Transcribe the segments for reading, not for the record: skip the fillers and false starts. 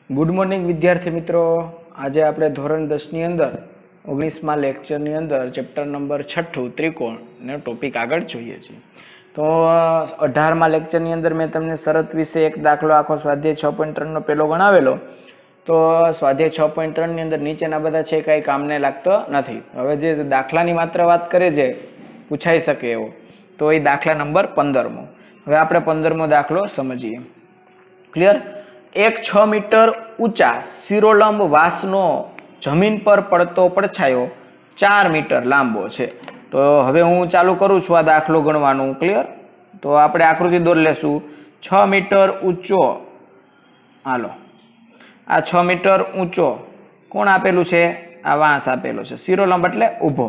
Good morning विद्यार्थी मित्रों। आज આપણે ધોરણ 10 ની અંદર 19મા લેક્ચર ની અંદર ચેપ્ટર નંબર 6 ત્રિકોણ નો ટોપિક આગળ જોઈએ છે। તો 18મા લેક્ચર ની અંદર મેં તમને શરત વિશે એક દાખલો આખો સ્વાધ્યાય 6.3 નો પહેલો ગણાવેલો। તો સ્વાધ્યાય 6.3 ની અંદર નીચેના બધા છે કઈ કામને લાગતો નથી। હવે જે દાખલાની માત્ર વાત કરે છે પૂછાઈ શકે એવો તો એ દાખલા નંબર 15મો। હવે આપણે 15મો દાખલો સમજીએ। ક્લિયર। एक 6 मीटर ऊंचा शिरोलंब वासनो जमीन पर पड़तो પડછાયો 4 मीटर लांबो छे। तो हवे हूँ चालू करूँ छुं आ दाखलो गणवानुं। क्लियर। तो आपणे आकृति दोर लेशुं। 6 मीटर ऊंचो, हालो आ 6 मीटर ऊंचो कोण आपेलुं छे? आ वांस आपेलो छे। शिरोलंब एटले ऊभो,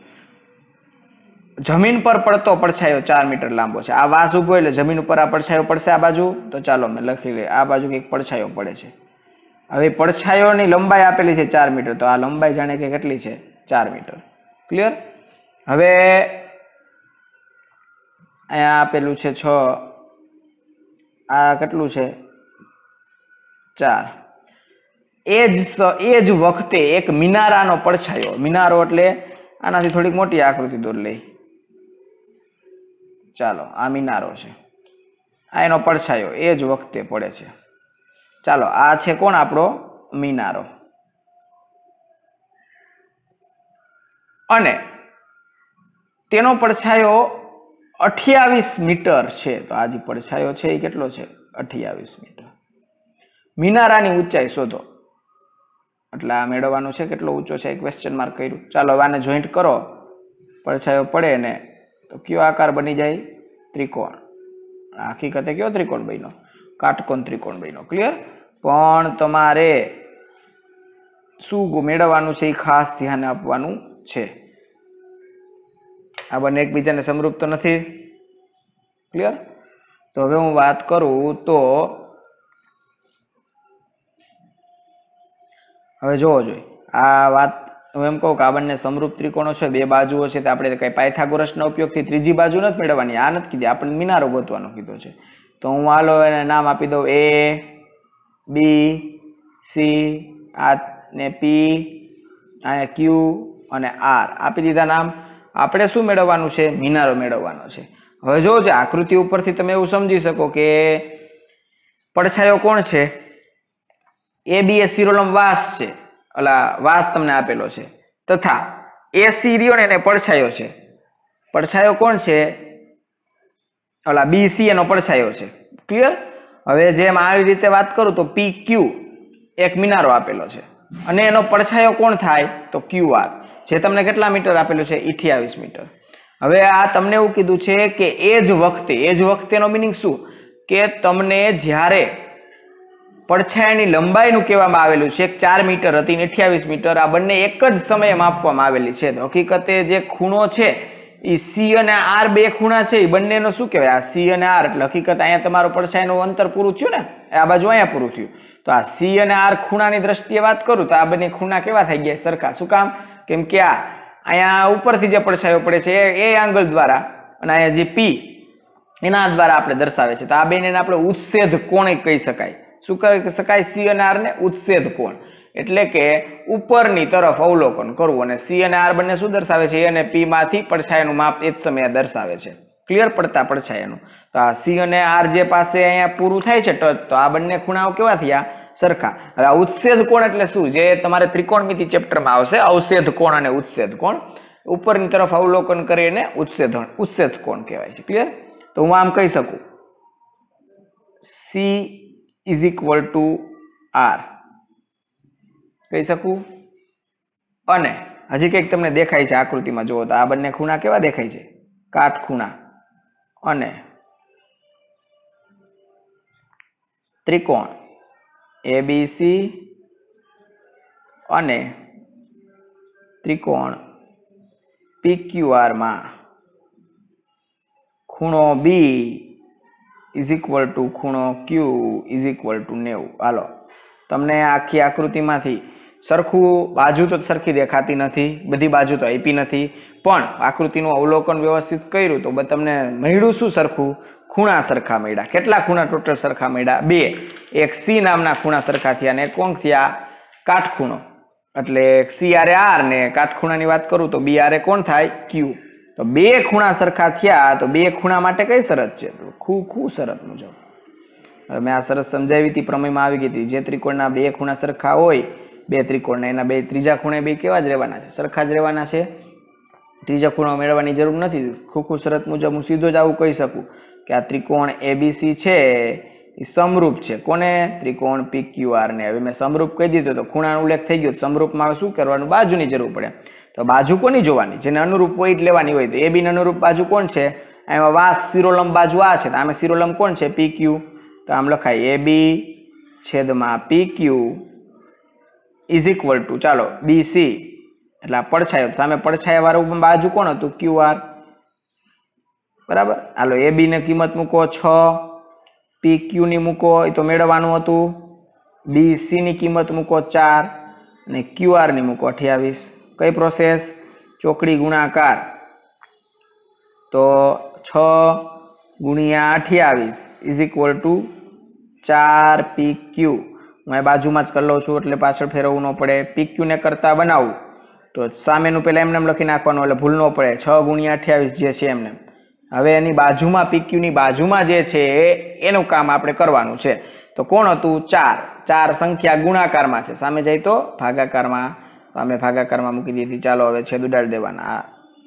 जमीन पर पड़तो પડછાયો 4 मीटर लांबो छे। आ वास उभो એટલે जमीन पर आ પડછાયો પડશે आ बाजू। तो चालो मैं लखी ले आ बाजू एक પડછાયો પડે છે। હવે પડછાયોની લંબાઈ આપેલી છે 4 मीटर। तो आ લંબાઈ જાણે કે કેટલી છે? 4 मीटर। ક્લિયર। હવે અહીંયા આપેલું છે 6, આ કેટલું છે? 4। એ જ વખતે એક મિનારાનો પડછાયો, મિનારો એટલે આનાથી થોડીક મોટી આકૃતિ દોર લઈ। ચાલો આ મિનારો છે, આ એનો પડછાયો એ જ વખતે પડે છે। ચાલો આ છે કોણ? આપણો મિનારો। અને તેનો પડછાયો 28 મીટર છે। તો આ જે પડછાયો છે એ કેટલો છે? 28 મીટર। મિનારાની ઊંચાઈ શોધો। એટલે આ મેળવવાનું છે કેટલો ઊંચો છે, ક્વેશ્ચન માર્ક કર્યું। ચાલો હવે આને જોઈન્ટ કરો, પડછાયો પડે ને તો કયો આકાર બની જાય? ત્રિકોણ। હકીકતે કયો ત્રિકોણ બન્યો? કાટકોણ ત્રિકોણ બન્યો। ક્લિયર। પણ તમારે શું મેળવવાનું છે એ ખાસ ધ્યાન આપવાનું છે। આ બંને એકબીજાને સમરૂપ તો નથી। ક્લિયર। તો હવે હું વાત કરું તો હવે જોવો જોઈએ આ વાત હું એમ કહું કે આ બંને સમરૂપ ત્રિકોણો છે, બે બાજુઓ છે, તો આપણે કઈ પાયથાગોરસના ઉપયોગથી ત્રીજી બાજુ નથી મેળવવાની, આ નથી કીધી, આપણે મિનારો ગોતવાનો કીધો છે। તો હું હાલો એને નામ આપી દઉં A, B, C, આ ને P, આ Q અને R આપી દીધા નામ। આપણે શું મેળવવાનું છે? મિનારો મેળવવાનો છે। હવે જો છે આકૃતિ ઉપરથી તમે એવું સમજી શકો કે પડછાયો કોણ છે? AB એ શિરોલંબ વાસ છે, ઓલા વાસ તમને આપેલો છે, તથા AC રહ્યો ને એને પડછાયો છે। પડછાયો કોણ છે? ઓલા BC એનો પડછાયો છે। ક્લિયર। હવે જેમ આવી રીતે વાત કરું તો PQ એક મિનારો આપેલો છે અને એનો પડછાયો કોણ થાય? તો QR, જે તમને કેટલા મીટર આપેલું છે? 28 મીટર। હવે આ તમને એવું કીધું છે કે એ જ વખતેનો મિનિંગ શું? કે તમને જ્યારે પડછાયાની લંબાઈનું કહેવામાં આવેલું છે 4 મીટર હતી ને 28 મીટર, આ બંને એક જ સમયે માપવામાં આવેલી છે। તો હકીકતે જે ખૂણો છે એ C અને R બે ખૂણા છે, એ બંનેનો શું કહેવાય? આ C અને R એટલે હકીકત અહીંયા તમારું પડછાયાનું અંતર પૂરું થયું ને, આ બાજુ અહીંયા પૂરું થયું। તો આ C અને R ખૂણાની દ્રષ્ટિએ વાત કરું તો આ બંને ખૂણા કેવા થઈ ગયા? સરખા। શું કામ? કેમ કે આ અહીંયા ઉપરથી જે પડછાયો પડે છે એ આંગલ દ્વારા અને અહીંયા જે P એના દ્વારા આપણે દર્શાવે છે। તો આ બંનેને આપણે ઉચ્છેદ કોણ કહી શકાય। શું કહી શકાય? C અને R ને ઉચ્છેદ કોણ, એટલે કે ઉપરની તરફ અવલોકન કરવું। અને C અને R બંને શું દર્શાવે છે? A અને P માંથી પડછાયાનું માપ એ જ સમયે દર્શાવે છે। ક્લિયર। પડતા પડછાયાનું। તો આ C અને R જે પાસે અહીંયા પૂરું થાય છે ટચ, તો આ બંને ખૂણાઓ કેવા થયા? સરખા। હવે આ ઉચ્છેદ કોણ એટલે શું? જે તમારે ત્રિકોણમિતિ ચેપ્ટરમાં આવશે, અવછેદ કોણ અને ઉચ્છેદ કોણ। ઉપરની તરફ અવલોકન કરીને ઉચ્છેદ કોણ કહેવાય છે। ક્લિયર। તો હું આમ કહી શકું C is equal to R કહી શકું। અને હજી કંઈક તમને દેખાય છે આકૃતિમાં જુઓ તો આ બંને ખૂણા કેવા દેખાય છે? કાટખૂણા। અને ત્રિકોણ ABC અને ત્રિકોણ PQR માં ખૂણો B is equal to ખૂણો Q is equal to 90। હાલો તમને આખી આકૃતિમાંથી સરખું બાજુ તો સરખી દેખાતી નથી, બધી બાજુ તો આપી નથી, પણ આકૃતિનું અવલોકન વ્યવસ્થિત કર્યું તો તમને મળ્યું શું સરખું? ખૂણા સરખા મળ્યા. કેટલા ખૂણા ટોટલ સરખા મળ્યા? 2. એક સી નામના ખૂણા સરખા થયા અને કોણ થયા? કાટખૂણો. એટલે સી આરે આર ને કાટખૂણાની વાત કરું તો બી આરે કોણ થાય? ક્યુ. તો 2 ખૂણા સરખા થયા તો 2 ખૂણા માટે કઈ શરત છે? ખૂ શરત મુજબ. હવે મેં આ શરત સમજાવી હતી, પ્રમેયમાં આવી ગઈ હતી. જે ત્રિકોણના 2 ખૂણા સરખા હોય, 2 ત્રિકોણના, એના 2 ત્રીજા ખૂણે 2 કેવા જ રહેવાના છે? સરખા જ રહેવાના છે. ત્રીજા ખૂણો મેળવવાની જરૂર નથી. ખૂ શરત મુજબ હું સીધો જ આવું કહી શકું કે આ ત્રિકોણ એબીસી છે એ સમરૂપ છે. કોને? ત્રિકોણ પીક્યુઆર ને. હવે મેં સમરૂપ કહી દીધું તો ખૂણાનો ઉલ્લેખ થઈ ગયો. સમરૂપમાં હવે શું કરવાનું? બાજુની જરૂર પડે. તો બાજુ કોની જોવાની? જેને અનુરૂપ હોય જ લેવાની હોય. તો એબી ને અનુરૂપ બાજુ કોણ છે? એમાં વાસ શિરોલંબ બાજુ આ છે, તો આમાં શિરોલંબ કોણ છે? પીક્યુ. તો આમ લખાય એબી છેદમાં પીક્યુ ઇઝ ઇક્વલ ટુ, ચાલો, બીસી એટલે પડછાયો. સામે પડછાયા વાળું બાજુ કોણ હતું? ક્યુઆર. બરાબર. હાલો, એબી ને કિંમત મૂકો 6, પીક્યુ ની મૂકો, એ તો મેળવવાનું હતું. બીસી ની કિંમત મૂકો 4 અને ક્યુઆર ની મૂકો 28. કઈ પ્રોસેસ? ચોકડી ગુણાકાર. તો 6 ગુણ્યા 28 ઇઝ ઇક્વલ ટુ 4 પીક્યુ. હું બાજુમાં જ કરી લઉં છું એટલે પાછળ ફેરવવું ન પડે. પીક્યુ ને કરતા બનાવું તો સામેનું પેલા એમને લખી નાખવાનું એટલે ભૂલ ન પડે. 6 ગુણ્યા 28 જે છે એમને. હવે એની બાજુમાં, પીક્યુ ની બાજુમાં જે છે એનું કામ આપણે કરવાનું છે. તો કોણ હતું? 4. 4 સંખ્યા ગુણાકારમાં છે, સામે જાય તો ભાગાકારમાં. અમે ભાગાકારમાં મૂકી દીધી. ચાલો હવે છેદ ઉડાડી દેવાના.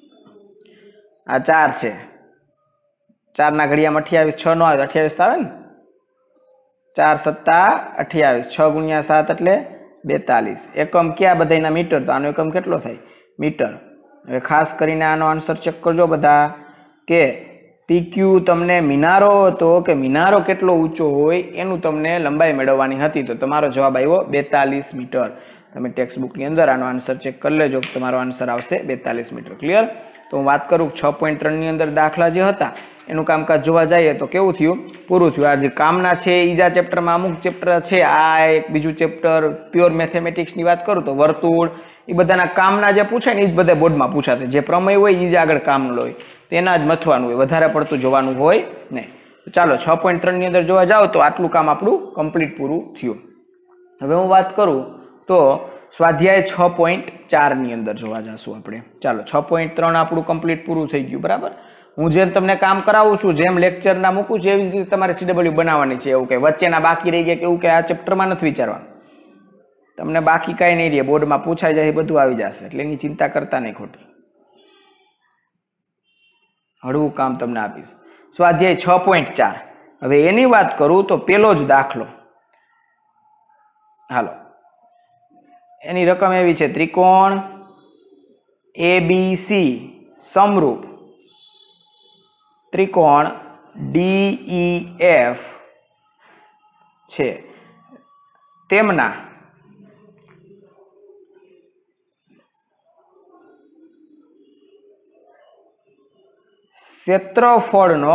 આ 4 છે. 4 ના ઘડિયામાં 28, 6 નો આવે 28 તો આવે ને. 4 સત્તા 28, 6 ગુણ્યા 7 એટલે 42. એકમ ક્યાં બધાના? મીટર. તો આનો એકમ કેટલો થાય? મીટર. હવે ખાસ કરીને આનો આન્સર ચેક કરજો બધા કે પીક્યુ તમને મિનારો હતો કે મિનારો કેટલો ઊંચો હોય એનું તમને લંબાઈ મેળવવાની હતી. તો તમારો જવાબ આવ્યો 42 મીટર. તમે ટેક્સ્ટ બુકની અંદર આનો આન્સર ચેક કરી લેજો. તમારો આન્સર આવશે 42 મીટર. ક્લિયર? તો હું વાત કરું 6.3 ની અંદર દાખલા જે હતા એનું કામકાજ જોવા જઈએ તો કેવું થયું? પૂરું થયું. આ જે કામના છે ઈજા ચેપ્ટરમાં અમુક ચેપ્ટર છે, આ એક બીજું ચેપ્ટર પ્યોર મેથેમેટિક્સની વાત કરું તો વર્તુળ, એ બધાના કામના જે પૂછે ને એ જ બધા બોર્ડમાં પૂછાતા. જે પ્રમેય હોય એ જ આગળ કામનું હોય, તેના જ મથવાનું હોય, વધારે પડતું જોવાનું હોય નહીં. ચાલો 6.3 ની અંદર જોવા જાવ તો આટલું કામ આપણું કમ્પ્લીટ પૂરું થયું. હવે હું વાત કરું તો સ્વાધ્યાય 6.4 ની અંદર જોવા જશું આપણે. ચાલો 6.3 આપણું કમ્પ્લીટ પૂરું થઈ ગયું. બરાબર. હું જેમ તમને કામ કરાવું છું, જેમ લેક્ચરના મૂકું છું એવી રીતે તમારે CW બનાવવાની છે. એવું કે વચ્ચેના બાકી રહી ગયા કે એવું કે આ ચેપ્ટરમાં નથી વિચારવાનું. તમને બાકી કાંઈ નહીં રહે, બોર્ડમાં પૂછાઈ જાય બધું આવી જશે, એટલે એની ચિંતા કરતા નહીં ખોટી. હળવું કામ તમને આપીશ. સ્વાધ્યાય 6.4. હવે એની વાત કરું તો પેલો જ દાખલો. હાલો, એની રકમ એવી છે, ત્રિકોણ ABC સમરૂપ ત્રિકોણ DEF છે, તેમના ક્ષેત્રફળનો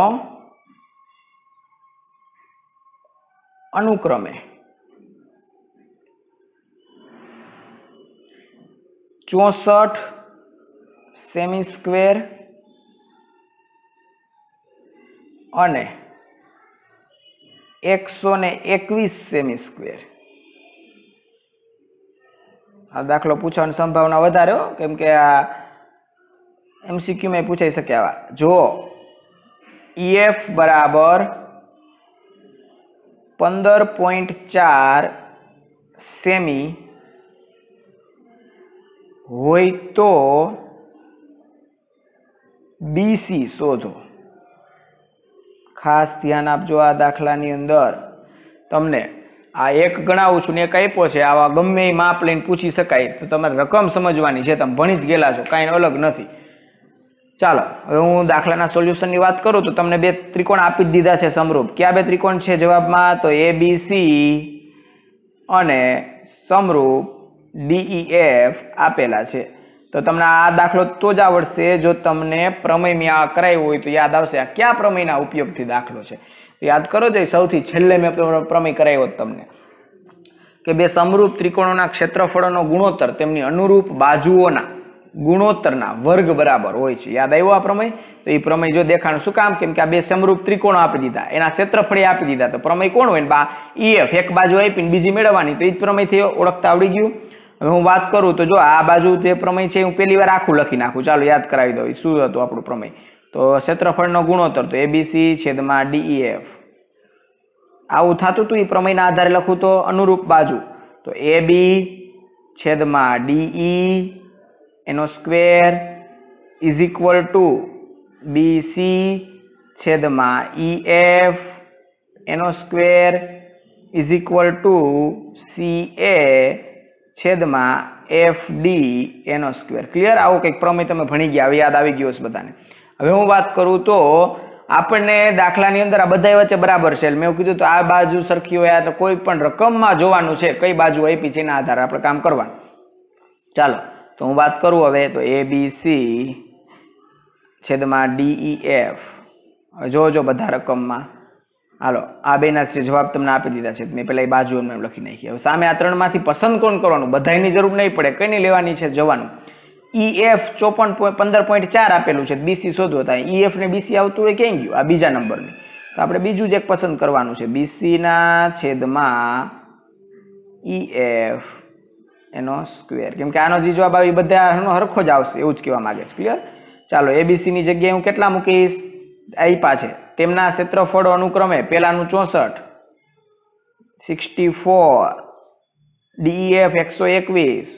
અનુક્રમે 64 સેમી સ્ક્વેર અને 121 સેમી સ્ક્વેર. આ દાખલો પૂછવાની સંભાવના વધારે હો, કેમ કે આ MCQ માં પૂછાઈ શકે. આવા જો EF બરાબર 15.4 સેમી હોય તો BC શોધો. ખાસ ધ્યાન આપજો. આ દાખલાની અંદર તમને આ એક ગણાવું છું ને એક આપ્યો છે, આવા ગમે એ માપ લઈને પૂછી શકાય. તો તમારે રકમ સમજવાની છે, તમે ભણી જ ગયેલા છો, કાંઈ અલગ નથી. ચાલો હવે હું દાખલાના સોલ્યુશનની વાત કરું તો તમને 2 ત્રિકોણ આપી જ દીધા છે સમરૂપ. ક્યાં 2 ત્રિકોણ છે જવાબમાં? તો ABC અને સમરૂપ DEF આપેલા છે. તો તમને આ દાખલો તો જ આવડશે જો તમને પ્રમેયમાં કરાયું હોય તો યાદ આવશે. આ કયા પ્રમેયના ઉપયોગથી દાખલો છે યાદ કરો. જો સૌથી છેલ્લે મેં પ્રમેય કરાવ્યો તમને. કે બે સમરૂપ ત્રિકોણોના ક્ષેત્રફળોનો ગુણોત્તર તેમની અનુરૂપ બાજુઓના ગુણોત્તરના વર્ગ બરાબર હોય છે. યાદ આવ્યો આ પ્રમેય? તો એ પ્રમેય જો દેખાણ શું કામ? કેમ કે આ બે સમરૂપ ત્રિકોણો આપી દીધા, એના ક્ષેત્રફળે આપી દીધા, તો પ્રમેય કોણ હોય? બા EF, એક બાજુ આપીને બીજી મેળવવાની, તો એ જ પ્રમેયથી ઓળખતા આવડી ગયું. હવે હું વાત કરું તો જો આ બાજુ જે પ્રમેય છે હું પહેલી વાર આખું લખી નાખું. ચાલો યાદ કરાવી દઉં શું હતું આપણું પ્રમેય. તો ક્ષેત્રફળનો ગુણોત્તર તો ABC છેદમાં DEF. આવું થતું હતું. એ પ્રમેયના આધારે લખું તો અનુરૂપ બાજુ તો AB છેદમાં DE એનો square is equal to BC છેદમાં EF એનો square is equal to CA છેદમાં FD એનો સ્ક્વેર. ક્લિયર? આવો કંઈક પ્રમેય તમે ભણી ગયા, હવે યાદ આવી ગયો છે બધાને. હવે હું વાત કરું તો આપણને દાખલાની અંદર આ બધા વચ્ચે બરાબર છે. મેં એવું કીધું તો આ બાજુ સરખી હોય તો કોઈ પણ રકમમાં જોવાનું છે કઈ બાજુ આપી છે એના આધારે આપણે કામ કરવાનું. ચાલો તો હું વાત કરું હવે તો ABC છેદમાં DEF. જોજો બધા રકમમાં. હાલો આ બેના જવાબ તમને આપી દીધા છે. મેં પેલા એ બાજુ એમને લખી નાખી. હવે સામે આ ત્રણમાંથી પસંદ કોણ કરવાનું? બધાની જરૂર નહીં પડે. કઈ લેવાની છે? જવાનું. EF 15.4 આપેલું છે, BC શોધવો હતા. EF ને BC આવતું હોય ક્યાં ગયું? આ બીજા નંબરની. તો આપણે બીજું જ એક પસંદ કરવાનું છે, BC ના છેદમાં EF એનો સ્ક્વેર. કેમ કે આનો જે જવાબ આવે બધા હરખો જ આવશે એવું જ કહેવા માંગે છે. ક્લિયર? ચાલો ABC ની જગ્યાએ હું કેટલા મૂકીશ? આપ્યા છે તેમના ક્ષેત્રફળો અનુક્રમે પેલાનું 64, 64, DEF 121,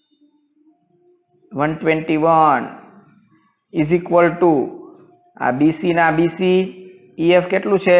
121 ઇઝ ઇક્વલ ટુ આ BC ના BC EF કેટલું છે?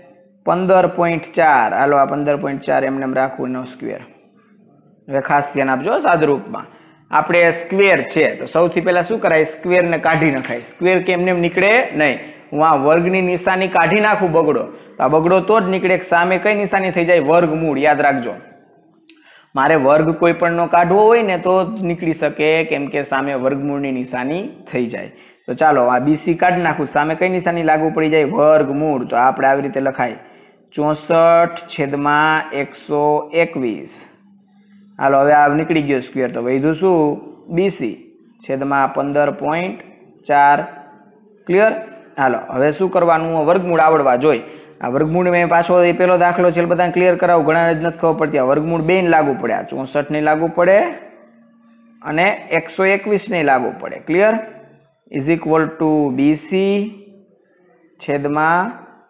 15.4. હાલો આ 15.4 એમને રાખવું એનો સ્ક્વેર. હવે ખાસ ધ્યાન આપજો સાદુરૂપમાં. આપણે સ્ક્વેર છે તો સૌથી પહેલા શું કરાય? સ્ક્વેર ને કાઢી નખાય. સ્ક્વેર કેમને નીકળે નહીં. હું આ વર્ગની નિશાની કાઢી નાખું બગડો, તો આ બગડો તો જ નીકળે. સામે કઈ નિશાની થઈ જાય? વર્ગમૂળ. યાદ રાખજો, મારે વર્ગ કોઈ પણ નો કાઢવો હોય ને તો જ નીકળી શકે, કેમ કે સામે વર્ગમૂળની નિશાની થઈ જાય. તો ચાલો આ BC કાઢી નાખું. સામે કઈ નિશાની લાગુ પડી જાય? વર્ગમૂળ. તો આપણે આવી રીતે લખાય 64 છેદમાં 121. હાલો હવે આ નીકળી ગયો સ્ક્વેર. તો વધ્યું શું? BC છેદમાં 15.4. ક્લિયર? હાલો હવે શું કરવાનું? વર્ગમૂળ આવડવા જોઈએ. આ વર્ગમૂળ મેં પાછો એ પેલો દાખલો છે બધાને ક્લિયર કરાવું. ઘણા જ નથી ખબર પડતી. આ વર્ગમૂળ 2 ને લાગુ પડે. આ 64 ને લાગુ પડે અને 121 ને લાગુ પડે. Clear? Is equal to BC છેદમાં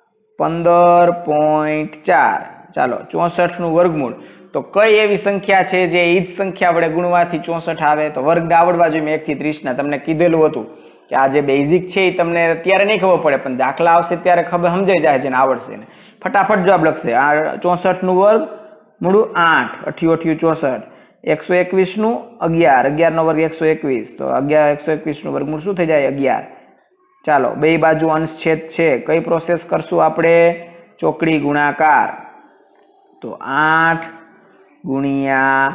15.4. ચાલો 64 નું વર્ગમૂળ. તો કઈ એવી સંખ્યા છે જે એ જ સંખ્યા વડે ગુણવાથી 64 આવે? તો વર્ગ આવડવા જોઈએ. મેં 1 થી 30 ના તમને કીધેલું હતું કે આ જે બેઝિક છે એ તમને અત્યારે નહીં ખબર પડે, પણ દાખલા આવશે ત્યારે ખબર સમજાઈ જાય જેને આવડશે ને. ફટાફટ જવાબ લખશે. આ 64 નું વર્ગ મૂળું 8, 88 64, 121 નું 11, 11 નો વર્ગ 121, તો 121 નું વર્ગમૂળ શું થઈ જાય? 11. ચાલો બે બાજુ અંશ છેદ છે. કઈ પ્રોસેસ કરશું આપણે? ચોકડી ગુણાકાર. તો 8 ગુણ્યા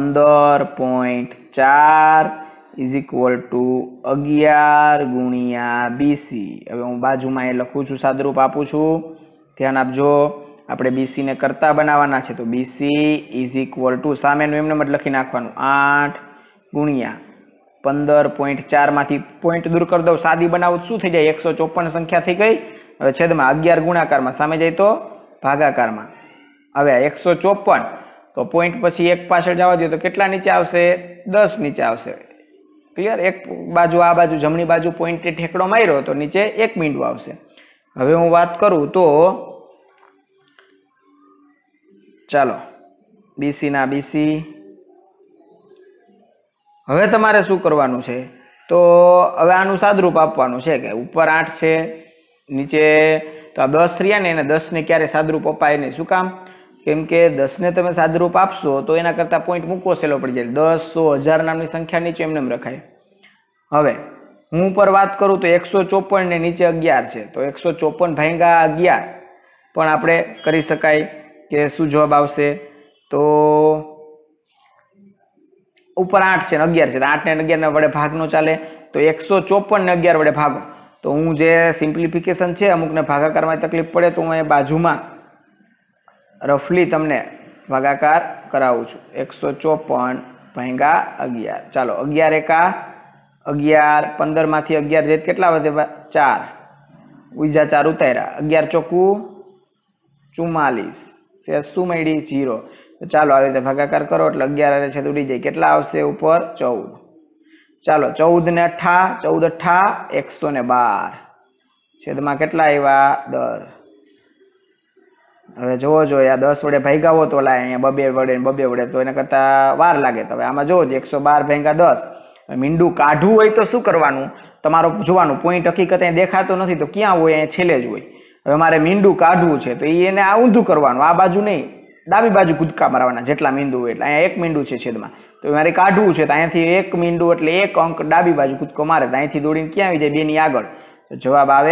15.4 ઇઝ ઇક્વલ ટુ 11 ગુણ્યા BC. હવે હું બાજુમાં એ લખું છું, સાદરૂપ આપું છું. ધ્યાન આપજો. આપણે BC ને કરતા બનાવવાના છે. તો BC ઇઝ ઇક્વલ ટુ સામેનું એમને મત લખી નાખવાનું 8 ગુણ્યા 15.4 માંથી પોઈન્ટ દૂર કરી દઉં, સાદી બનાવું શું થઈ જાય? 154 સંખ્યા થઈ ગઈ. હવે છેદમાં 11 ગુણાકારમાં, સામે જાય તો ભાગાકારમાં. હવે 154 તો પોઈન્ટ પછી એક પાછળ જવા દો તો કેટલા નીચે આવશે? 10 નીચે આવશે. ક્લિયર? એક બાજુ આ બાજુ જમણી બાજુ પોઈન્ટે ઠેકડો માર્યો તો નીચે 1 મીંડું આવશે. હવે હું વાત કરું તો ચાલો BC ના BC. હવે તમારે શું કરવાનું છે? તો હવે આનું સાદરૂપ આપવાનું છે કે ઉપર 8 છે, નીચે તો આ 10 રહ્યા ને, એને 10 ને ક્યારે સાદરૂપ અપાય નહીં. શું કામ? કેમ કે 10 ને તમે સાદરૂપ આપશો તો એના કરતા પોઈન્ટ મૂકવો સહેલો પડી જાય. 10, 100, 1000 નામની સંખ્યા નીચે એમને રખાય. હવે હું ઉપર વાત કરું તો 154 ને નીચે 11 છે, તો 154 ભાગ્યા 11 પણ આપણે કરી શકાય. કે શું જવાબ આવશે? તો ઉપર 8 છે ને 11 છે, તો 8 ને 11 વડે ભાગ નો ચાલે, તો 154 ને 11 વડે ભાગો. તો હું જે સિમ્પ્લિફિકેશન છે, અમુકને ભાગાકારમાં તકલીફ પડે તો હું એ બાજુમાં રફલી તમને ભાગાકાર કરાવું છું 154 ભાગ્યા 11 ચાલો 11 એકા 11 15 માંથી 11 જેત કેટલા વધે 4 ઉજા 4 ઉતાર્યા 11 ચોકું 44 શેષ શું મળી 0 તો ચાલો આવી રીતે ભાગાકાર કરો એટલે 11 છે ઉડી જાય કેટલા આવશે ઉપર 14 ચાલો 14 ને 8 14 8 112 છેદમાં કેટલા આવ્યા 10 હવે જોવો જોઈએ આ 10 વડે ભાગ્યા હો તો અહીંયા બબે વડે તો એને કરતા વાર લાગે તો હવે આમાં જોવો 112 ભાગ્યા 10 મીંડું કાઢવું હોય તો શું કરવાનું તમારો જોવાનું પોઈન્ટ હકીકત અહીં દેખાતો નથી તો ક્યાં હોય અહીં છેલ્લે જ હોય હવે મારે મીંડું કાઢવું છે તો એને આ ઊંધું કરવાનું આ બાજુ નહીં ડાબી બાજુ કૂદકા મારવાના જેટલા મીંડું હોય એટલે અહીંયા એક મીંડું છે છેદમાં તો મારે કાઢવું છે તો અહીંયાથી એક મીંડું એટલે એક અંક ડાબી બાજુ કૂદકો મારે તો અહીંથી દોડીને ક્યાં આવી જાય 2 ની આગળ તો જવાબ આવે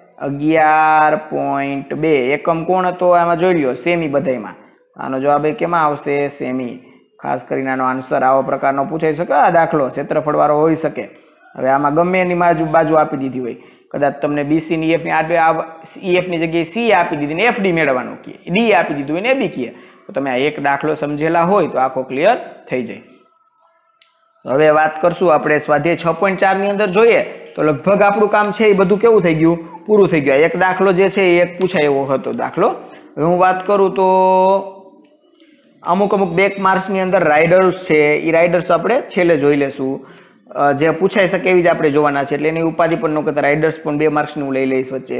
11.2 એકમ કોણ હતો આમાં જોઈ લ્યો સેમી બધાયમાં આનો જવાબ કેમાં આવશે સેમી ખાસ કરીને આનો આન્સર આવો પ્રકારનો પૂછાઈ શકે આ દાખલો ક્ષેત્રફળ વાળો હોઈ શકે હવે આમાં ગમે એની બાજુ આપી દીધી હોય કદાચ તમને BC ની EF ની EF ની જગ્યાએ C આપી દીધી ને FD મેળવવાનું કહે D આપી દીધું હોય ને AB કહે તો તમે આ એક દાખલો સમજેલા હોય તો આખો ક્લિયર થઈ જાય હવે વાત કરશું આપણે સ્વાધ્યાય 6.4 ની અંદર જોઈએ તો લગભગ આપણું કામ છે એ બધું કેવું થઈ ગયું પૂરું થઈ ગયું એક દાખલો જે છે એ એક પૂછાય એવો હતો દાખલો હવે હું વાત કરું તો અમુક 2 માર્ક્સ ની અંદર રાઇડર્સ છે એ રાઇડર્સ આપણે છેલ્લે જોઈ લેશું જે પૂછાઈ શકે એવી જ આપણે જોવાના છે એટલે એની ઉપાધિ પણ ન કરતા રાઇડર્સ પણ 2 માર્ક્સ નું લઈ લઈશ વચ્ચે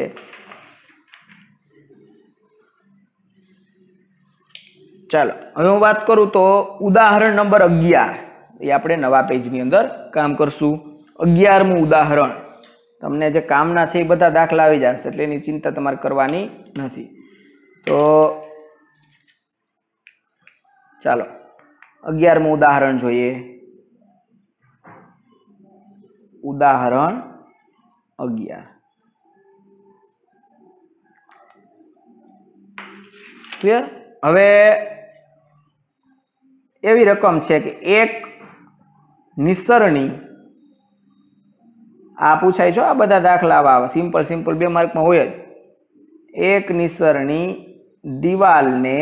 ચાલો હવે હું વાત કરું તો ઉદાહરણ નંબર 11 એ આપણે નવા પેજ ની અંદર કામ કરશું 11મું ઉદાહરણ તમને જે કામના છે એ બધા દાખલા આવી જશે એટલે એની ચિંતા તમારે કરવાની નથી તો ચાલો 11મું ઉદાહરણ જોઈએ ઉદાહરણ 11 ક્લિયર હવે એવી રકમ છે કે એક નિસરણી આ પૂછાય છે આ બધા દાખલા આવા સિમ્પલ 2 માર્કમાં હોય જ એક નિસરણી દિવાલને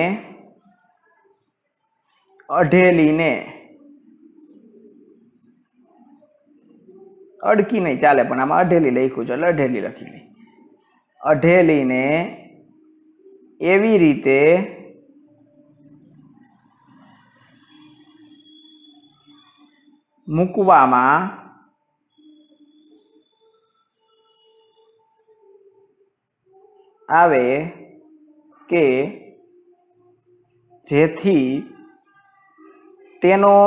અઢેલીને અડકી નહીં ચાલે પણ આમાં અઢેલી લખ્યું છે એટલે અઢેલી લખી નહીં અઢેલીને એવી રીતે મૂકવામાં આવે કે જેથી તેનો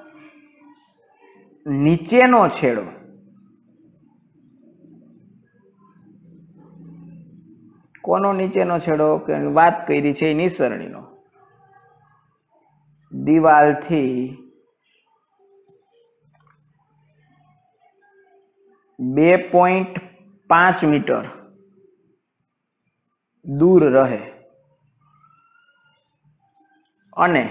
નીચેનો છેડો કોનો નીચેનો છેડો કે વાત કરી છે નિસરણીનો દિવાલથી 2.5 મીટર દૂર રહે અને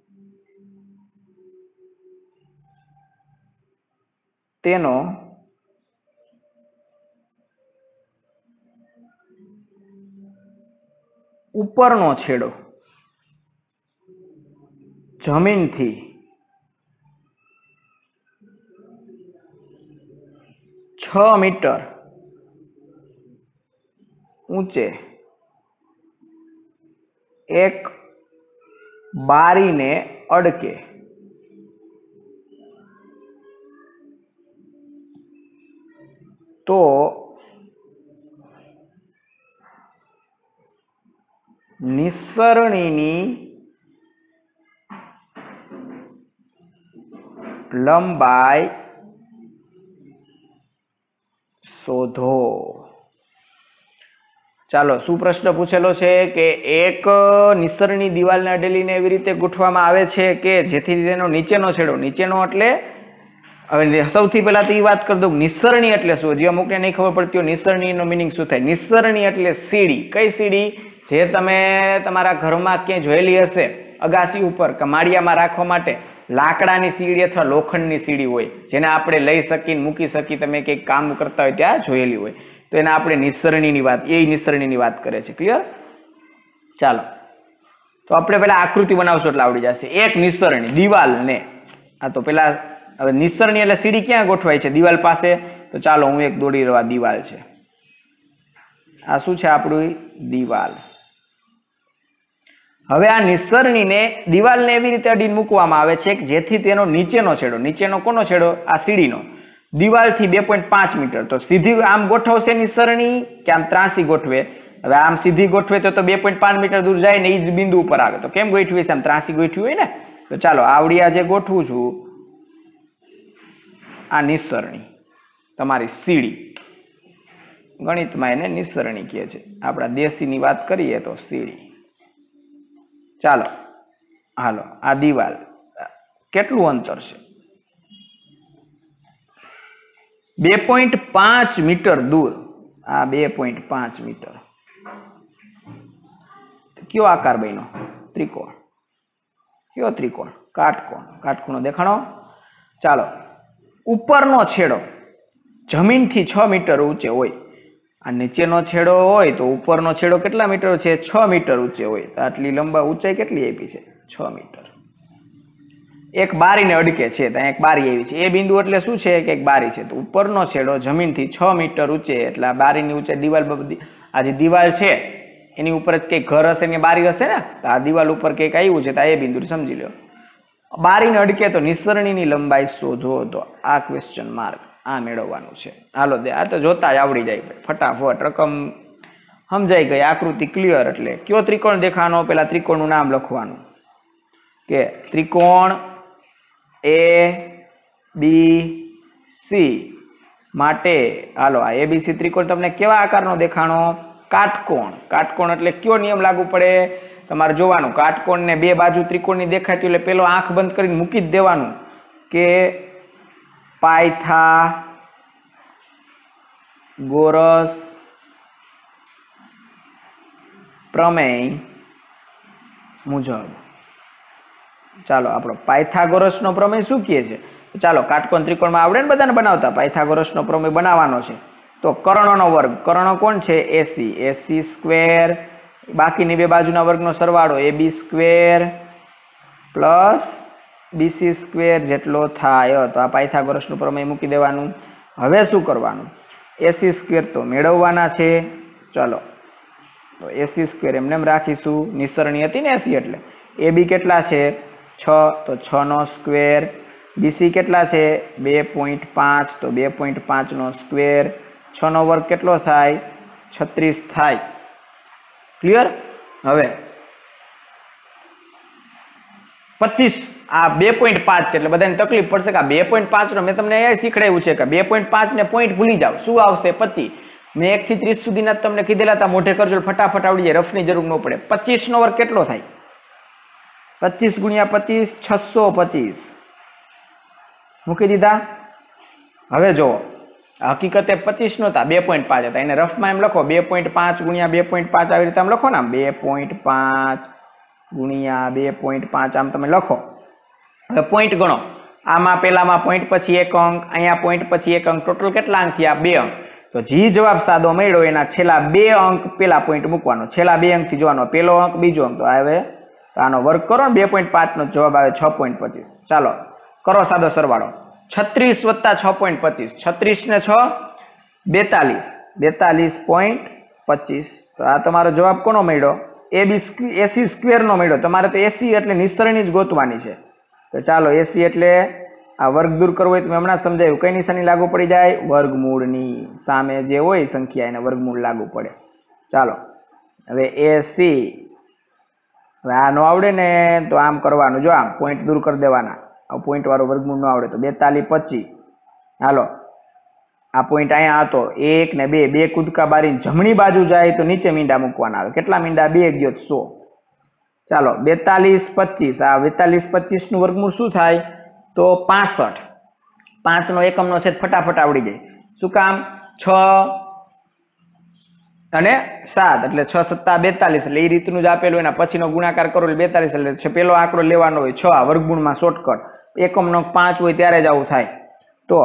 તેનો ઉપરનો છેડો જમીનથી 6 મીટર ઊંચે એક બારીને અડકે તો નિસરણીની લંબાઈ શોધો ચાલો શું પ્રશ્ન પૂછેલો છે કે એક નિસરણી દિવાલને અડેલીને એવી રીતે ગોઠવવામાં આવે છે કે જેથી તેનો નીચેનો છેડો નીચેનો એટલે હવે સૌથી પહેલા તો એ વાત કરી દઉં નિસરણી એટલે શું જે અમુકને નહીં ખબર પડતી હોય નિસરણીનો મિનિંગ શું થાય નિસરણી એટલે સીડી કઈ સીડી જે તમે તમારા ઘરમાં ક્યાંય જોયેલી હશે અગાસી ઉપર કે માળિયામાં રાખવા માટે લાકડાની સીડી અથવા લોખંડની સીડી હોય જેને આપણે લઈ શકીને મૂકી શકીએ તમે કંઈક કામ કરતા હોય ત્યાં જોયેલી હોય તો એને આપણે નિસરણીની વાત એ નિસરણીની વાત કરે છે ક્લિયર ચાલો તો આપણે પેલા આકૃતિ બનાવશું એટલે આવડી જશે. એક નિસરણી દિવાલને, આ તો પેલા હવે નિસરણી એટલે સીડી ક્યાં ગોઠવાય છે? દિવાલ પાસે. તો ચાલો હું એક દોરી રહ્યો, દિવાલ છે. આ શું છે? આપણું દિવાલ. હવે આ નિસરણીને દિવાલને એવી રીતે અડીને મૂકવામાં આવે છે કે જેથી તેનો નીચેનો છેડો, નીચેનો કોનો છેડો? આ સીડીનો, દિવાલથી 2.5 મીટર. તો સીધી આમ ગોઠવશે નિસરણી કે આમ ત્રાસી ગોઠવે? હવે આમ સીધી ગોઠવે તો 2.5 મીટર દૂર જાય ને એ જ બિંદુ ઉપર આવે. તો કેમ ગોઠવી છે? આમ ત્રાસી ગોઠવી હોય ને. તો ચાલો આવડી આજે ગોઠવું છું. આ નિસરણી તમારી સીડી, ગણિતમાં એને નિસરણી કહે છે. આપણા દેશીની વાત કરીએ તો સીડી. ચાલો હાલો, આ દિવાલ કેટલું અંતર છે? 2.5 મીટર દૂર. આ 2.5 મીટર. કયો આકાર બન્યો? ત્રિકોણ. કયો ત્રિકોણ? કાટકોણ. કાટખૂણો દેખાણો. ચાલો, ઉપરનો છેડો જમીનથી 6 મીટર ઊંચે હોય. આ નીચેનો છેડો હોય તો ઉપરનો છેડો કેટલા મીટર છે? 6 મીટર ઊંચે હોય. તો આટલી લંબા ઊંચાઈ કેટલી આપી છે? 6 મીટર. એક બારીને અડકે છે, ત્યાં એક બારી આવી છે. એ બિંદુ એટલે શું છે? કે એક બારી છે. તો ઉપરનો છેડો જમીનથી 6 મીટર ઊંચે, એટલે આ બારીની ઊંચાઈ દિવાલ, આ જે દિવાલ છે એની ઉપર જ કંઈક ઘર હશે ને બારી હશે ને. તો આ દિવાલ ઉપર કંઈક આવ્યું છે, તો એ બિંદુ સમજી લો. બારીને અડકે તો નિસરણીની લંબાઈ શોધો. તો આ ક્વેશ્ચન માર્ક આ મેળવવાનું છે. હાલો દે, આ તો જોતા જ આવડી જાય ફટાફટ. રકમ સમજાઈ ગઈ, આકૃતિ ક્લિયર. એટલે કયો ત્રિકોણ દેખાનો? પેલા ત્રિકોણનું નામ લખવાનું કે ત્રિકોણ ABC માટે. હાલો, આ ABC ત્રિકોણ તમને કેવા આકારનો દેખાણો? કાટકોણ. કાટકોણ એટલે કયો નિયમ લાગુ પડે? તમારે જોવાનું, કાટકોણને બે બાજુ ત્રિકોણની દેખાતી એટલે પેલો આંખ બંધ કરીને મૂકી જ દેવાનું કે પાયથાગોરસ પ્રમેય મુજબ. ચાલો, આપણો પાયથાગોરસનો પ્રમેય શું કહે છે? ચાલો, કાટકોણ ત્રિકોણમાં આવડે ને બધાને બનાવતા? પાયથાગોરસનો પ્રમેય બનાવવાનો છે. તો કર્ણનો વર્ગ, કર્ણ કોણ છે? AC. AC સ્ક્વેર, બાકીની બે બાજુના વર્ગનો સરવાળો AB square plus BC square જેટલો થાય. તો આ પાયથાગોરસનું પ્રમેય મૂકી દેવાનું. હવે શું કરવાનું? AC સ્ક્વેર તો મેળવવાના છે. ચલો, તો AC સ્ક્વેર એમને એમ રાખીશું. નિસરણી હતી ને AC એટલે. AB કેટલા છે? 6. તો 6 નો સ્ક્વેર. BC કેટલા છે? 2.5. તો 2.5 નો સ્ક્વેર. 6 નો વર્ગ કેટલો થાય? 36 થાય. ક્લિયર? હવે 25, આ 2.5 છે એટલે બધાને તકલીફ પડશે કે આ 2.5 નો મેં તમને એ શીખડાવ્યું છે કે 2.5 ને પોઈન્ટ ભૂલી જાવ. શું આવશે? 25. મેં 1 થી 30 સુધીના તમને કીધેલા હતા, મોઢે કરજો ફટાફટ આવડી જાય, રફની જરૂર ન પડે. 25 નો વર્ગ કેટલો થાય? 25 ગુણ્યા 25 625 મૂકી દીધા. હવે જો હકીકતે 25 નહોતા, 2.5 હતા. એને રફમાં એમ લખો 2.5 ગુણ્યા 2.5 આવી રીતે આમ લખો ને, આમ 2.5 ગુણ્યા 2.5 આમ તમે લખો. હવે પોઈન્ટ ગણો. આમાં પેલામાં પોઈન્ટ પછી એક અંક, અહીંયા પોઈન્ટ પછી એક અંક, ટોટલ કેટલા અંક થયા? 2 અંક. તો જે જવાબ સાદો મળ્યો એના છેલ્લા 2 અંક પેલા પોઈન્ટ મૂકવાનો, છેલ્લા 2 અંક થી જોવાનો, પેલો અંક બીજો અંક. તો હવે આનો વર્ગ કરો ને 2.5 નો જવાબ આવે 6.25. ચાલો કરો સાદો સરવાળો. 36 વત્તા 6.25, 36 ને 6 42, 42.25. તો આ તમારો જવાબ કોનો મળ્યો? AC સ્ક્વેર નો મળ્યો. તમારે તો AC એટલે નિસરણી જ ગોતવાની છે. તો ચાલો AC એટલે આ વર્ગ દૂર કરવો હોય તો મેં હમણાં સમજાવ્યું, કઈ નિશાની લાગુ પડી જાય? વર્ગમૂળની સામે જે હોય સંખ્યા એને વર્ગમૂળ લાગુ પડે. ચાલો હવે AC, હવે આ ન આવડે ને તો આમ કરવાનું, જો આમ પોઈન્ટ દૂર કરી દેવાના. પોઈન્ટ વાળો વર્ગમૂળ ન આવડે તો 42 25. હાલો, આ પોઈન્ટ અહીંયા હતો 1 ને 2, 2 કૂદકા બારીને જમણી બાજુ જાય તો નીચે મીંડા મૂકવાના આવે. કેટલા મીંડા? 2 ગયો 100. ચાલો 42 25. આ 42 25 નું વર્ગમૂળ શું થાય? તો 65. 5 નો એકમનો છેદ ફટાફટ આવડી જાય. શું કામ? 6 અને 7 એટલે 6 સત્તા 42. એટલે એ રીતનું જ આપેલું, એના પછીનો ગુણાકાર કરો એટલે 42. એટલે પેલો આંકડો લેવાનો હોય 6. વર્ગમૂળમાં શોર્ટકટ એકમનો 5 હોય ત્યારે જ આવું થાય. તો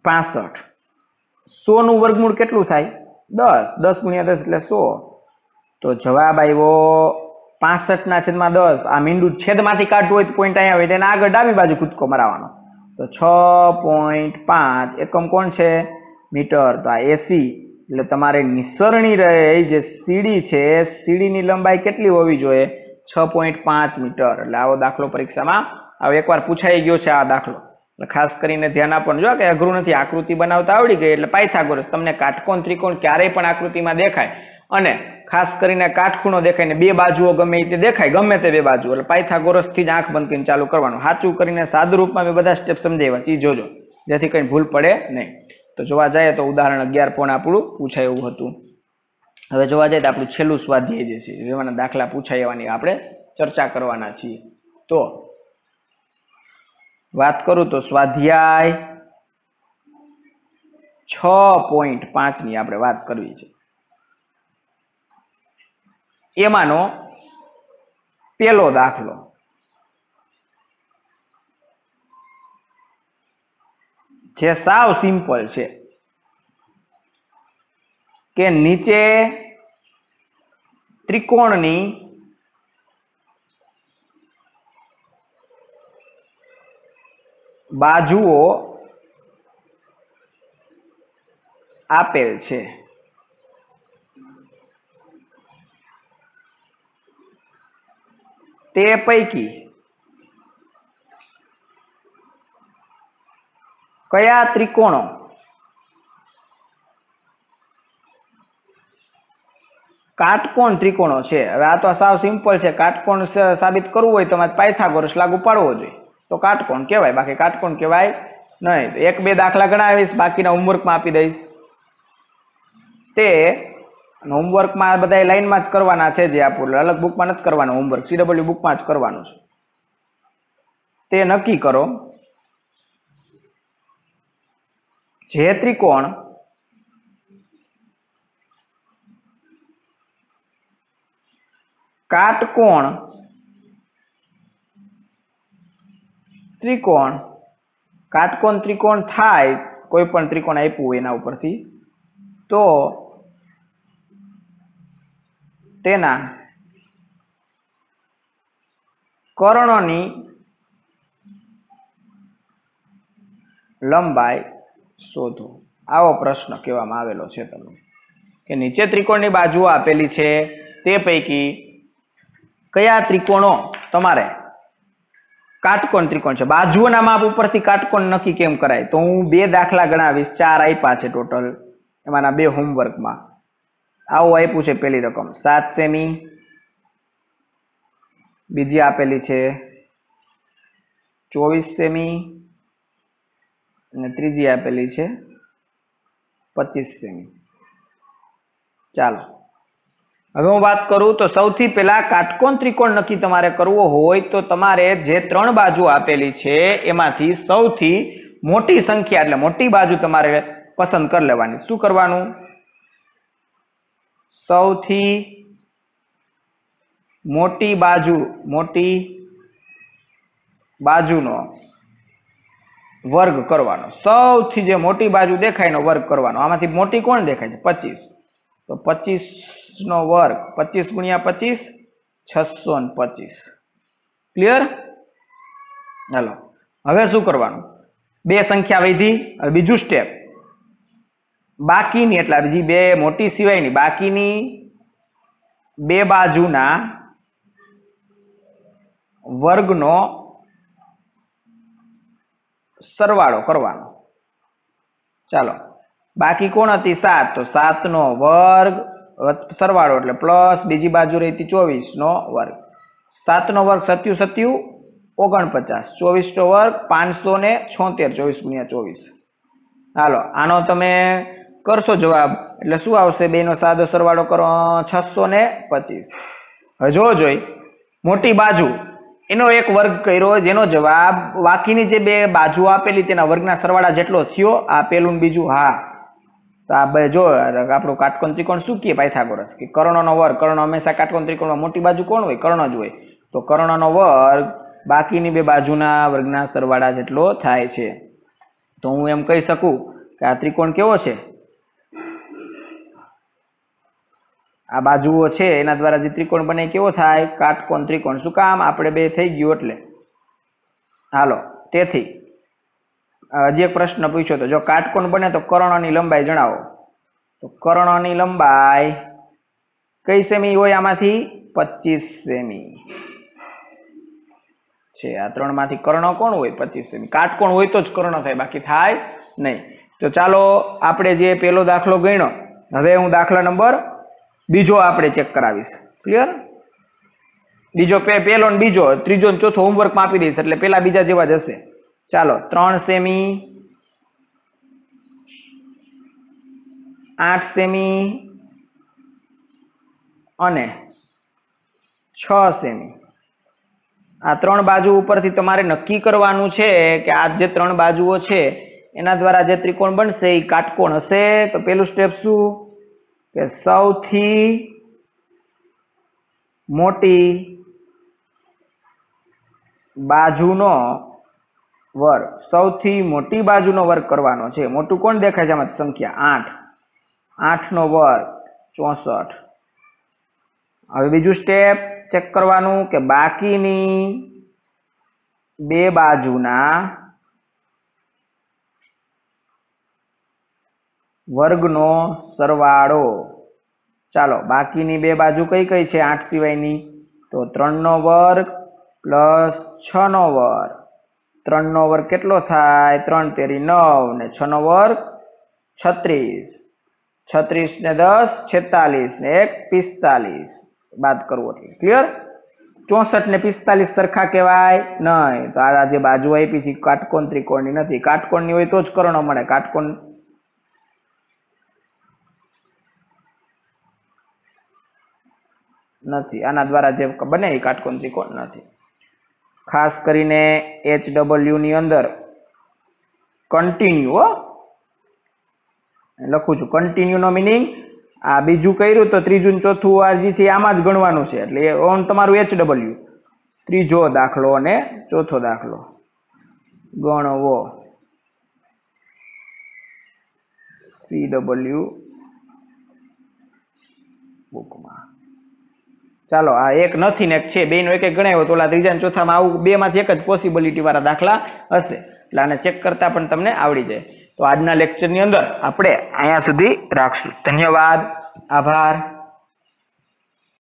65. 100 નું વર્ગમૂળ કેટલું થાય? 10. 10 ગુણ્યા 10 એટલે 100. तो जवाब आव्यो 65/10। आ मींडू छेदमांथी काढવું હોય તો પોઈન્ટ અહીંયા આવે તેને આગળ ડાબી બાજુ કૂદકો મરાવવાનો। तो 6.5 એકમ કોણ છે? મીટર। તો આ એસી એટલે તમારે નિસરણી રહે જે સીડી છે સીડીની લંબાઈ કેટલી હોવી જોઈએ? 6.5 મીટર। એટલે આવો દાખલો પરીક્ષામાં આવો એકવાર પૂછાઈ ગયો છે આ દાખલો, એટલે ખાસ કરીને ધ્યાન આપવાનું। જો કે અઘરું નથી, આકૃતિ બનાવતા આવડી ગઈ એટલે પાયથાગોરસ તમને કાટકોણ ત્રિકોણ ક્યારેય પણ આકૃતિમાં દેખાય અને ખાસ કરીને કાટખૂણો દેખાય ને બે બાજુઓ ગમે તે દેખાય, ગમે તે બે બાજુ, એટલે પાયથાગોરસ થી જ આંખ બંધ કરીને ચાલુ કરવાનું। સાચું કરીને સાદું રૂપમાં મેં બધા સ્ટેપ સમજાવ્યા છે, જોજો જેથી કઈ ભૂલ પડે નહીં। તો જોવા જાય તો ઉદાહરણ 11 પણ આપણું પૂછાય એવું હતું। હવે જોવા જાય તો આપણું છેલ્લું સ્વાધ્યાય જે છે એવાના દાખલા પૂછાય એવાની આપણે ચર્ચા કરવાના છીએ। તો વાત કરું તો સ્વાધ્યાય 6.5 ની આપણે વાત કરવી છે। એમાંનો પહેલો દાખલો જે સાવ સિમ્પલ છે કે નીચે ત્રિકોણની બાજુઓ આપેલ છે, તે પૈકી કયા ત્રિકોણો કાટકોણ ત્રિકોણો છે? હવે આ તો સાવ સિમ્પલ છે, કાટકોણ સાબિત કરવું હોય તો પાયથાગોરસ લાગુ પાડવો જોઈએ તો કાટકોણ કહેવાય, બાકી કાટકોણ કહેવાય નહીં। તો એક બે દાખલા ગણાવીશ, બાકીના હોમવર્કમાં આપી દઈશ। તે હોમવર્કમાં બધા લાઈનમાં જ કરવાના છે, જે આપણું અલગ બુકમાં નથી કરવાનું હોમવર્ક, CW બુકમાં જ કરવાનું છે। તે નક્કી કરો જે ત્રિકોણ કાટકોણ ત્રિકોણ થાય, કોઈ પણ ત્રિકોણ આપ્યું હોય એના ઉપરથી, તો તેના કર્ણની લંબાઈ શોધો। આવો પ્રશ્ન કહેવામાં આવેલો છે તમને કે નીચે ત્રિકોણની બાજુઓ આપેલી છે, તે પૈકી કયા ત્રિકોણો તમારે કાટકોણ ત્રિકોણ છે? બાજુઓના માપ ઉપરથી કાટકોણ નક્કી કેમ કરાય? તો હું બે દાખલા ગણાવીશ, 4 આપ્યા છે ટોટલ, એમાંના બે હોમવર્કમાં। આવું આપ્યું છે પહેલી રકમ 7 સેમી, બીજી આપેલી છે 24 સેમી અને ત્રીજી આપેલી છે 25 સેમી। ચાલો હવે હું વાત કરું તો સૌથી પહેલા કાટકોણ ત્રિકોણ નક્કી તમારે કરવો હોય તો તમારે જે 3 બાજુ આપેલી છે એમાંથી સૌથી મોટી સંખ્યા એટલે મોટી બાજુ તમારે પસંદ કરી લેવાની। શું કરવાનું? સૌથી મોટી બાજુનો વર્ગ કરવાનો। સૌથી જે મોટી બાજુ દેખાય એનો વર્ગ કરવાનો। આમાંથી મોટી કોણ દેખાય છે? 25, તો 25 નો વર્ગ 25 ગુણ્યા 25 625। ક્લિયર? ચાલો હવે શું કરવાનું? બે સંખ્યા વધી, હવે બીજું સ્ટેપ, બાકીની એટલે બીજી બે મોટી સિવાયની બાકીની બે બાજુના વર્ગનો સરવાળો કરવાનો। ચાલો બાકી કોણ હતી? 7, તો 7 નો વર્ગ સરવાળો એટલે પ્લસ બીજી બાજુ રહી 24 નો વર્ગ, 7 નો વર્ગ 7 7 49, 24 નો વર્ગ 576, 24 ગુણ્યા 24। હાલો આનો તમે કરશો જવાબ એટલે શું આવશે? બે નો સાદો સરવાળો કરો 625। હવે જોઈ મોટી બાજુ એનો એક વર્ગ કર્યો જેનો જવાબ બાકીની જે બે બાજુ આપેલી તેના વર્ગના સરવાળા જેટલો થયો। આ પેલું ને બીજું, હા તો આ બે જો આપણું કાટકોણ ત્રિકોણ શું કહે પાયથાગોરસ કે કર્ણનો વર્ગ, કર્ણ હંમેશા કાટકોણ ત્રિકોણમાં મોટી બાજુ કોણ હોય? કર્ણ જ હોય, તો કર્ણનો વર્ગ બાકીની બે બાજુના વર્ગના સરવાળા જેટલો થાય છે। તો હું એમ કહી શકું કે આ ત્રિકોણ કેવો છે? આ બાજુઓ છે એના દ્વારા જે ત્રિકોણ બને કેવો થાય? કાટકોણ ત્રિકોણ. શું કામ? આપણે બે થઈ ગયું એટલે. હાલો, તેથી હજી એક પ્રશ્ન પૂછ્યો તો, જો કાટકોણ બને તો કર્ણની લંબાઈ જણાવો. તો કર્ણની લંબાઈ કઈ સેમી હોય આમાંથી? 25 સેમી છે. આ ત્રણ માંથી કર્ણ કોણ હોય? 25 સેમી. કાટકોણ હોય તો જ કર્ણ થાય, બાકી થાય નહીં. તો ચાલો આપણે જે પેલો દાખલો ગણ્યો, હવે હું દાખલા નંબર બીજો આપણે ચેક કરાવીશ. ક્લિયર? બીજો પેલો ને બીજો, ત્રીજો ને ચોથો હોમવર્કમાં આપી દઈશ, એટલે પેલા બીજા જેવા જ હશે. ચાલો, 3 સેમી, 8 સેમી અને 6 સેમી. આ ત્રણ બાજુ ઉપરથી તમારે નક્કી કરવાનું છે કે આ જે ત્રણ બાજુઓ છે એના દ્વારા જે ત્રિકોણ બનશે એ કાટકોણ હશે. તો પેલું સ્ટેપ શું કે સૌથી મોટી બાજુનો વર્ગ, સૌથી મોટી બાજુનો વર્ગ કરવાનો છે. મોટું કોણ દેખાય છે આમાં? સંખ્યા 8. 8 નો વર્ગ 64. હવે બીજું સ્ટેપ ચેક કરવાનું કે બાકીની બે બાજુના વર્ગનો સરવાળો. ચાલો, બાકીની બે બાજુ કઈ કઈ છે 8 સિવાયની? તો 3 નો વર્ગ પ્લસ 6 નો વર્ગ. 3 નો વર્ગ કેટલો થાય? 3 તેરી 9 ને 6 નો વર્ગ 36. 36 ને 10 46 ને 1 45 બાદ કરવું એટલે. ક્લિયર? 64 ને 45 સરખા કહેવાય નહીં. તો આ જે બાજુ આપી છે કાટકોણ ત્રિકોણની નથી. કાટકોણની હોય તો જ કર્ણ મળે. કાટકોણ નથી. આના દ્વારા જે બને એ કાટકોણ ત્રિકોણ નથી. ખાસ કરીને HW ની અંદર કન્ટિન્યુ લખું છું. કન્ટિન્યુ નો મિનિંગ આ બીજું કર્યું તો ત્રીજું ને ચોથું આરજી છે આમાં જ ગણવાનું છે. એટલે ઓન તમારું HW. ત્રીજો દાખલો અને ચોથો દાખલો ગણવો CW બુકમાં. ચાલો, આ એક નથી ને એક છે, બે નો એક એક ગણાયો તો ઓલા ત્રીજા ને ચોથામાં આવું બે માંથી એક જ પોસિબિલિટી વાળા દાખલા હશે. એટલે આને ચેક કરતા પણ તમને આવડી જાય. તો આજના લેક્ચરની અંદર આપણે અહીંયા સુધી રાખશું. ધન્યવાદ, આભાર.